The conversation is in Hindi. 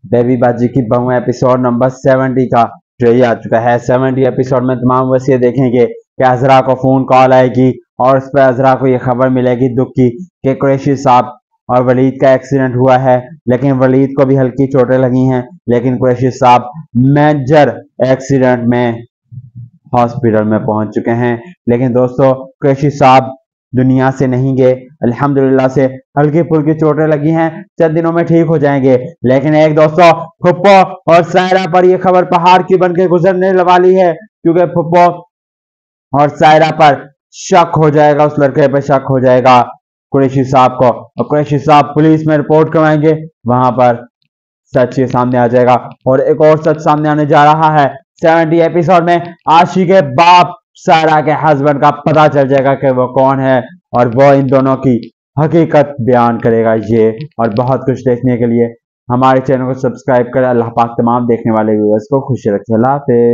बेबी बाजी की बहू एपिसोड नंबर 70 का जो ये आ चुका है। 70 एपिसोड में तमाम बस ये देखेंगे कि अजरा को फोन कॉल आएगी और उस पर अजरा को ये खबर मिलेगी दुख की कि कुरैशी साहब और वलीद का एक्सीडेंट हुआ है, लेकिन वलीद को भी हल्की चोटें लगी हैं, लेकिन कुरैशी साहब मेजर एक्सीडेंट में हॉस्पिटल में पहुंच चुके हैं। लेकिन दोस्तों कुरैशी साहब दुनिया से नहीं गए, अल्हम्दुलिल्लाह से हल्की फुल्की चोटें लगी हैं, चंद दिनों में ठीक हो जाएंगे। लेकिन एक दोस्तों फुप्पो और सायरा पर यह खबर पहाड़ की बनकर गुजरने वाली है, क्योंकि फुप्पो और सायरा पर शक हो जाएगा, उस लड़के पर शक हो जाएगा कुरैशी साहब को, और कुरैशी साहब पुलिस में रिपोर्ट करवाएंगे। वहां पर सच ये सामने आ जाएगा और एक और सच सामने आने जा रहा है। 70 एपिसोड में आशी के बाप सारा के हस्बैंड का पता चल जाएगा कि वो कौन है और वो इन दोनों की हकीकत बयान करेगा। ये और बहुत कुछ देखने के लिए हमारे चैनल को सब्सक्राइब करें। अल्लाह पाक तमाम देखने वाले व्यूअर्स को खुश रखे। अल्लाह हाफिज़।